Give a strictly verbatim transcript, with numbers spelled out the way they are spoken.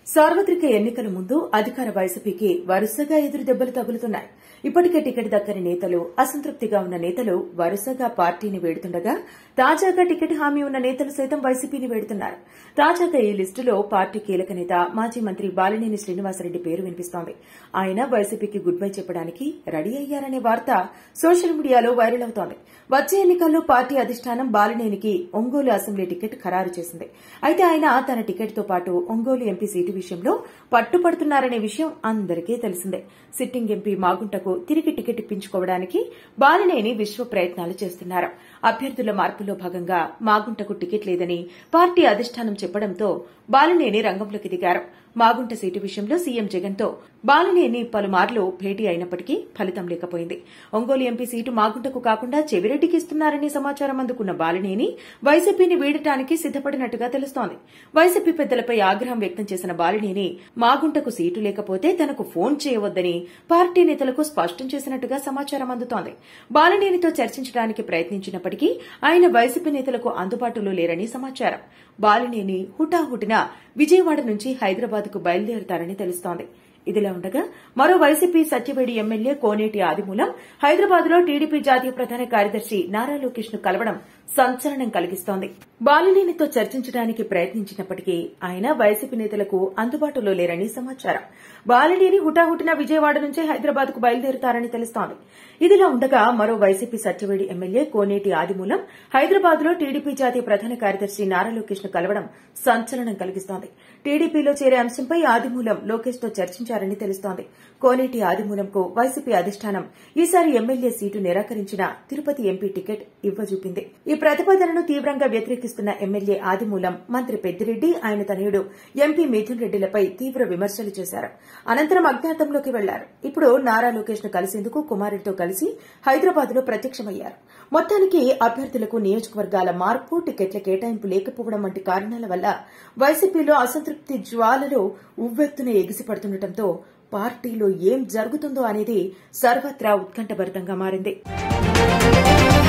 సార్వత్రిక ఎన్నికల ముందు అధికార వైసీపీకి వరుసగా ఎదురు దెబ్బలు తగులుతున్నాయి. ఇప్పటికే టికెట్ దక్కని నేతలు, అసంతృప్తిగా ఉన్న నేతలు వరుసగా పార్టీని వేడుతుండగా తాజాగా టికెట్ హామీ ఉన్న నేతలు సైతం వైసీపీని వేడుతున్నారు. తాజాగా ఈ లిస్టులో పార్టీ కీలక నేత మాజీ మంత్రి బాలినేని శ్రీనివాసరెడ్డి పేరు వినిపిస్తోంది. ఆయన వైసీపీకి గుడ్ బై చెప్పడానికి రెడీ అయ్యారనే వార్త సోషల్ మీడియాలో వైరల్ అవుతోంది. వచ్చే ఎన్నికల్లో పార్టీ అధిష్టానం బాలినేనికి ఒంగోలు అసెంబ్లీ టికెట్ ఖరారు చేసింది. అయితే ఆయన తన టికెట్తో పాటు ఒంగోలు ఎంపీ సీటు విషయంలో పట్టుపడుతున్నారనే విషయం అందరికీ తెలిసిందే. సిట్టింగ్ ఎంపీ మాగుంటకు తిరిగి టికెట్ ఇప్పించుకోవడానికి బాలినేని విశ్వ ప్రయత్నాలు చేస్తున్నారు. అభ్యర్థుల మార్పులో భాగంగా మాగుంటకు టికెట్ లేదని పార్టీ అధిష్టానం చెప్పడంతో బాలినేని రంగంలోకి దిగారు. మాగుంట సీటు విషయంలో సీఎం జగన్తో బాలినేని పలుమార్లు భేటీ అయినప్పటికీ ఫలితం లేకపోయింది. ఒంగోలు ఎంపీ సీటు మాగుంటకు కాకుండా చెవిరెడ్డికి ఇస్తున్నారనే సమాచారం అందుకున్న బాలినేని వైసీపీని వీడటానికి సిద్దపడినట్టుగా తెలుస్తోంది. వైసీపీ పెద్దలపై ఆగ్రహం వ్యక్తం చేసిన బాలినేని మాగుంటకు సీటు లేకపోతే తనకు ఫోన్ చేయవద్దని పార్టీ నేతలకు స్పష్టం చేసినట్టుగా సమాచారం అందుతోంది. బాలినేనితో చర్చించడానికి ప్రయత్నించినప్పటికీ ఆయన వైసీపీ నేతలకు అందుబాటులో లేరని సమాచారం. బాలినేని హుటాహుటిన విజయవాడ నుంచి హైదరాబాద్ కు బయలుదేరతారని తెలుస్తోంది. ఇదిలా ఉండగా మరో వైసీపీ సత్యవేడి ఎమ్మెల్యే కోనేటి ఆదిమూలం హైదరాబాద్ లో టీడీపీ జాతీయ ప్రధాన కార్యదర్శి నారా లోకేష్ ను కలవడం సంచలనం కలిగిస్తోంది. బాలినేనితో చర్చించడానికి ప్రయత్నించినప్పటికీ ఆయన వైసీపీ నేతలకు అందుబాటులో లేరని సమాచారం. బాలినేని హుటాహుటిన విజయవాడ నుంచి హైదరాబాద్ కు బయలుదేరుతారని తెలుస్తోంది. ఇదిలా ఉండగా మరో వైసీపీ సత్యవేడి ఎమ్మెల్యే కోనేటి ఆదిమూలం హైదరాబాద్ లో టీడీపీ జాతీయ ప్రధాన కార్యదర్శి నారా లోకేష్ ను కలవడం సంచలనం కలిగిస్తోంది. టీడీపీలో చేరే అంశంపై ఆదిమూలం లోకేష్ తో చర్చించారని తెలుస్తోంది. కోనేటి ఆదిమూలంకు వైసీపీ అధిష్టానం ఈసారి ఎమ్మెల్యే సీటు నిరాకరించిన తిరుపతి ఎంపీ టికెట్ ఇవ్వజూపింది. ఈ ప్రతిపాదనను తీవ్రంగా వ్యతిరేకిస్తున్న ఎమ్మెల్యే ఆదిమూలం మంత్రి పెద్దిరెడ్డి, ఆయన తనయుడు ఎంపీ మిథున్ రెడ్డిలపై తీవ్ర విమర్శలు చేశారు. అనంతరం అజ్ఞాతంలోకి వెళ్లారు. ఇప్పుడు నారా లోకేష్ ను కలిసేందుకు కుమారుడితో కలిసి హైదరాబాద్ లో ప్రత్యక్షమయ్యారు. మొత్తానికి అభ్యర్థులకు నియోజకవర్గాల మార్పు, టికెట్ల కేటాయింపు లేకపోవడం వంటి కారణాల వల్ల వైసీపీలో అసంతృప్తి జ్వాలలు ఉవ్వెత్తున ఎగిసిపడుతుండటంతో పార్టీలో ఏం జరుగుతుందో అనేది సర్వత్రా ఉత్కంఠభరితంగా మారింది.